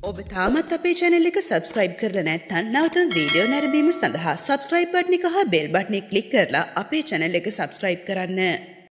ඔබ තාමත් අපේ channel එක subscribe කරලා නැත්නම් නැවත වීඩියෝ නැරඹීම සඳහා subscribe button එක හා bell button එක click කරලා අපේ channel එක subscribe කරන්න.